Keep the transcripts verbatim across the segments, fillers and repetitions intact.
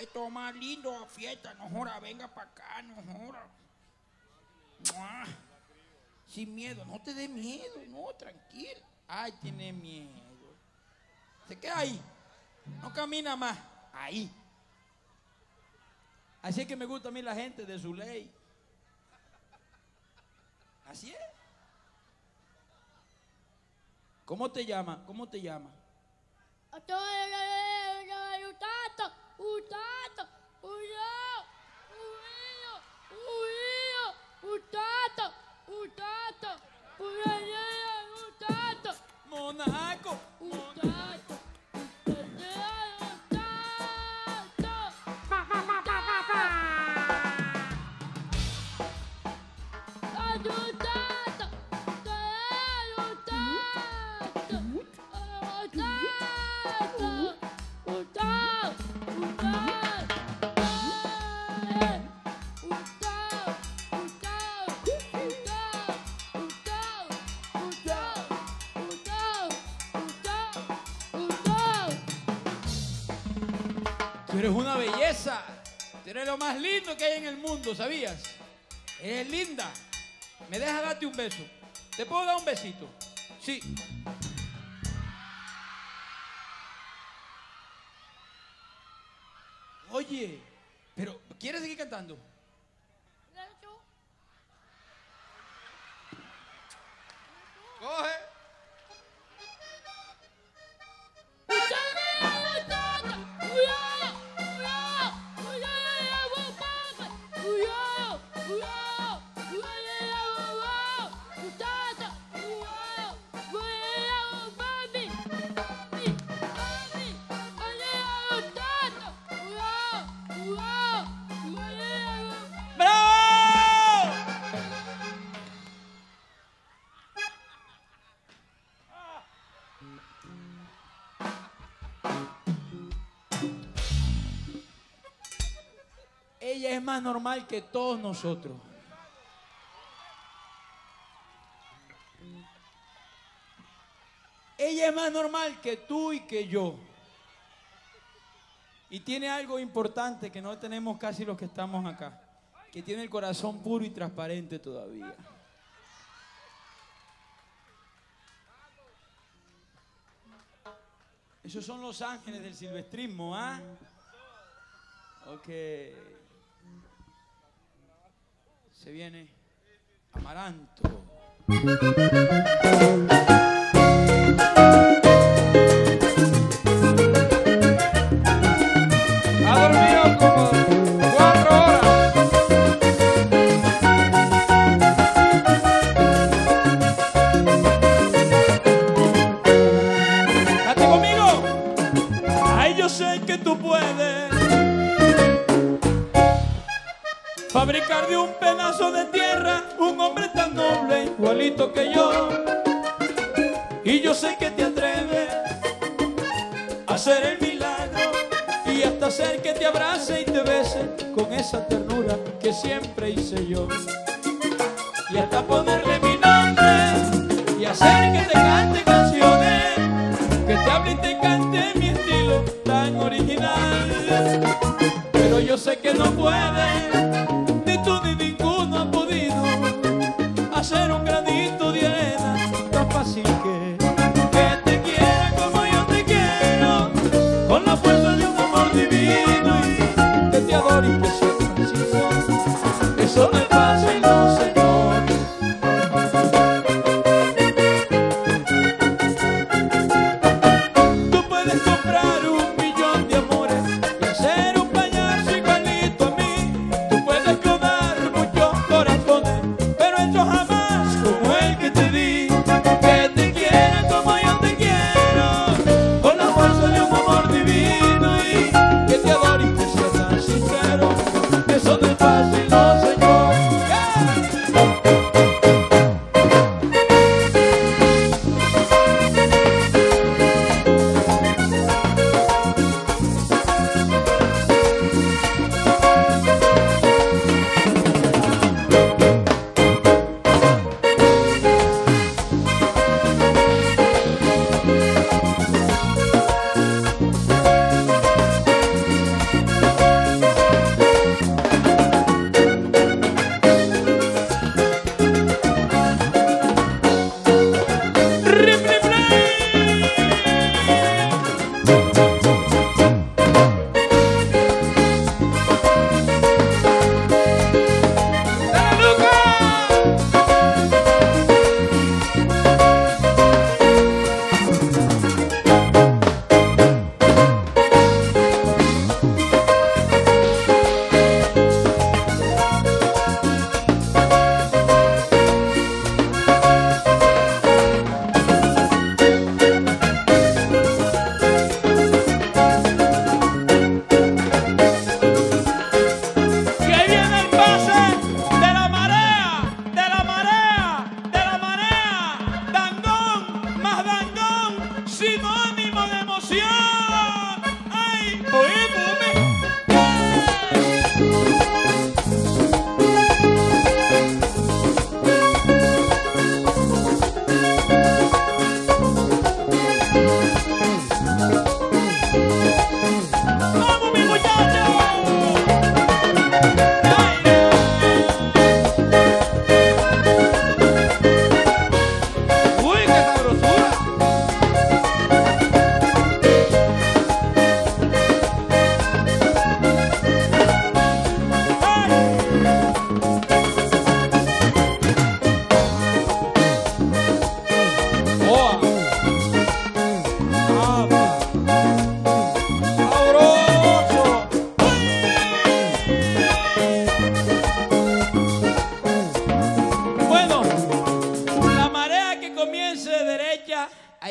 Esto más lindo, fiesta, no joda, venga para acá, no joda. ¡Mua! Sin miedo, no te dé miedo, no, tranquilo. Ay, tiene miedo. Se queda ahí, no camina más, ahí. Así es que me gusta a mí la gente de su ley. Así es. ¿Cómo te llama? ¿Cómo te llama? Monaco. Tú eres una belleza. Tú eres lo más lindo que hay en el mundo, ¿sabías? Eres linda. ¿Me dejas darte un beso? ¿Te puedo dar un besito? Sí. Oye, pero ¿quieres seguir cantando? Coge. Ella es más normal que todos nosotros. Ella es más normal que tú y que yo. Y tiene algo importante que no tenemos casi los que estamos acá. Que tiene el corazón puro y transparente todavía. Esos son los ángeles del silvestrismo, ¿ah? Ok. Se viene Amaranto. Ha dormido como cuatro horas. Date conmigo. Ay, yo sé que tú puedes fabricar de un pedazo de tierra un hombre tan noble, igualito que yo. Y yo sé que te atreves a hacer el milagro y hasta hacer que te abrace y te bese con esa ternura que siempre hice yo. Y hasta ponerle mi nombre y hacer que te cante canciones, que te hable y te cante mi estilo tan original. Pero yo sé que no puedes, hacer un granito de arena tan fácil que, que te quiera como yo te quiero, con la fuerza de un amor divino y que te adore y que sea tan sincero. Eso no es fácil, no, señor. Tú puedes comprar un millón de amores y hacer un payaso igualito a mí. Tú puedes clonar muchos corazones, pero ellos jamás fácil, no, señor. Yeah.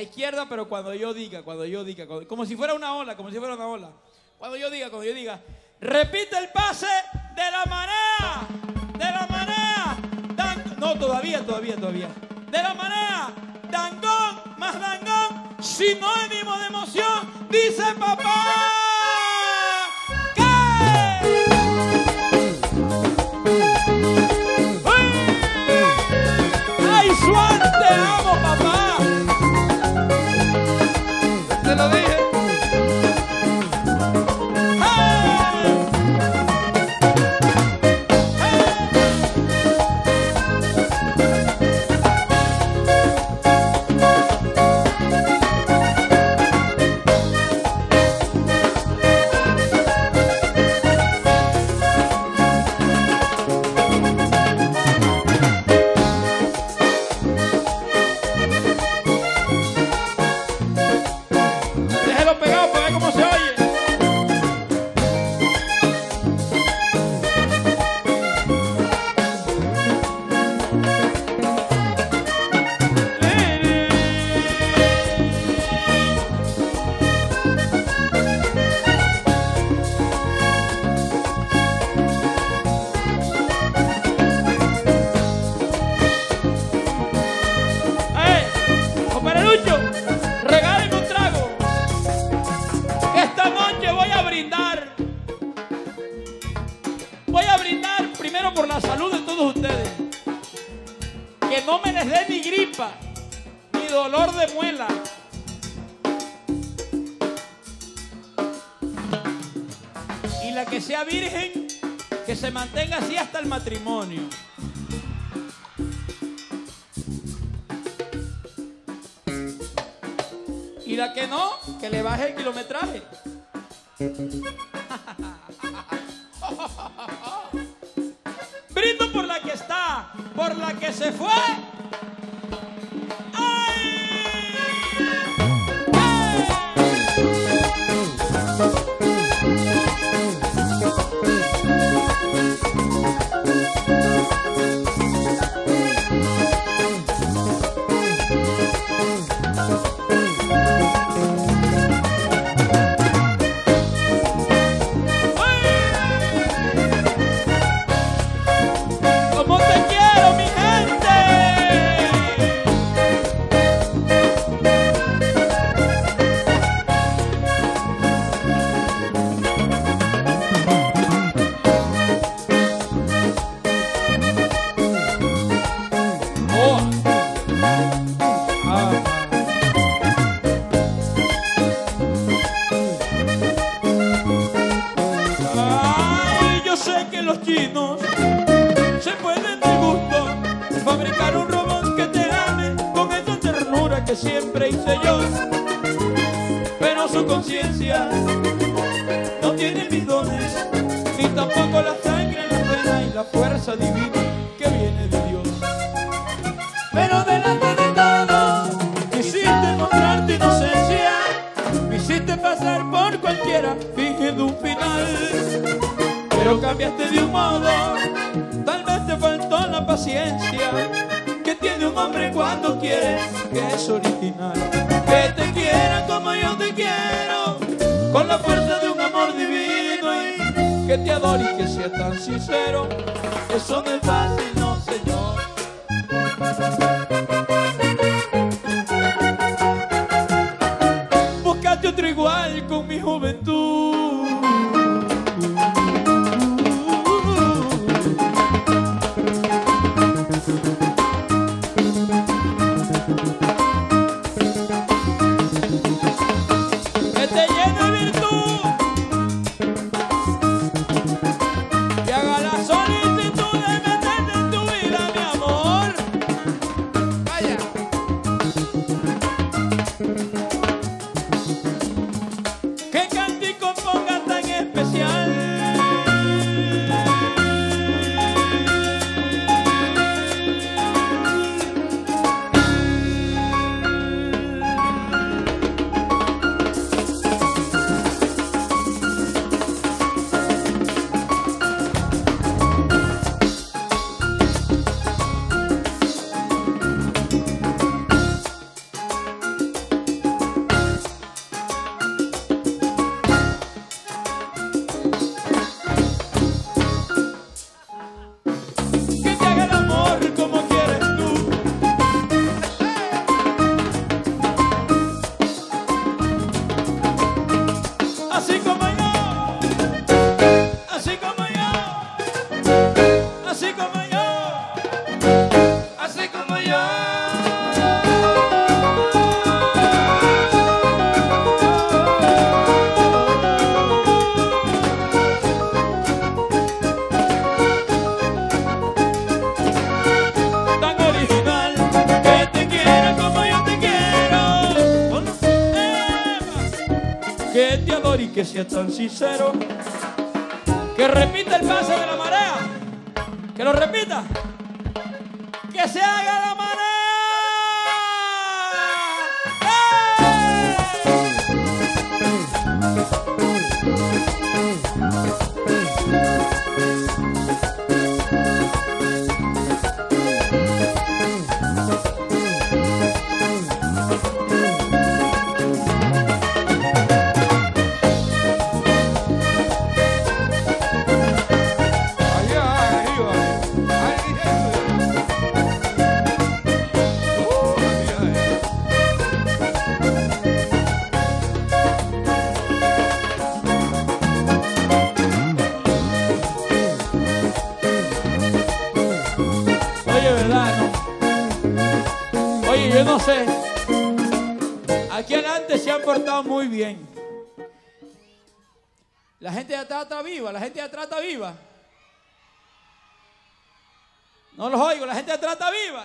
a izquierda, pero cuando yo diga, cuando yo diga, cuando, como si fuera una ola, como si fuera una ola. Cuando yo diga, cuando yo diga, repite el pase de la marea, de la marea. Dan, no, todavía, todavía, todavía. De la marea, dangón, más dangón, sinónimo de emoción, dice papá. Swan, te amo, papá. Te lo dije. ¡Hey! Regáleme un trago. Esta noche voy a brindar. Voy a brindar primero por la salud de todos ustedes. Que no me les dé ni gripa, ni dolor de muela. Y la que sea virgen, que se mantenga así hasta el matrimonio. Y la que no, que le baje el kilometraje. Brindo por la que está, por la que se fue. ¡Ay! Los chinos se pueden de gusto fabricar un robot que te ame con esa ternura que siempre hice yo, pero su conciencia no tiene mis dones, ni tampoco la sangre, la pena y la fuerza divina que viene de Dios. Pero delante de todo quisiste mostrar tu inocencia, me hiciste pasar por cualquiera fingiendo un final. Pero cambiaste de un modo, tal vez te faltó la paciencia que tiene un hombre cuando quiere, que es original. Que te quiera como yo te quiero, con la fuerza de un amor divino, y que te adore y que sea tan sincero. Eso no es fácil, no, señor. Búscate otro igual con mi juventud. Que cante con así como yo, así como yo, así como yo. Tan original, que te quiera como yo te quiero, que te adore y que sea tan sincero. Que repita el pase de la marea. Que lo repita. Que se haga la marea. Oye, yo no sé. Aquí adelante se han portado muy bien. La gente de atrás está viva, la gente de atrás está viva. No los oigo, la gente de atrás está viva.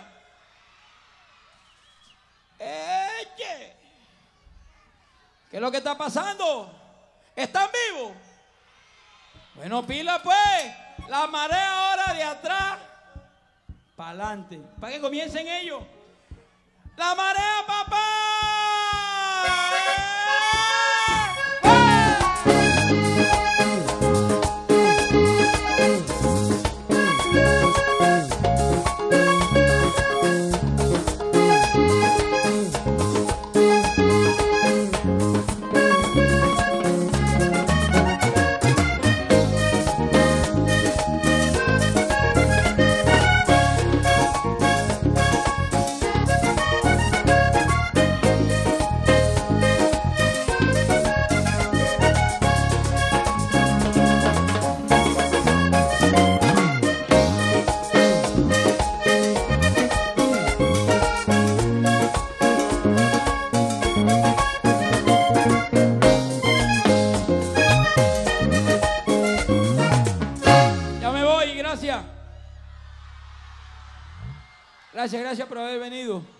Eche. ¿Qué es lo que está pasando? ¿Están vivos? Bueno, pila pues. La marea ahora de atrás para adelante, para que comiencen ellos. ¡La marea, papá! Gracias, gracias por haber venido.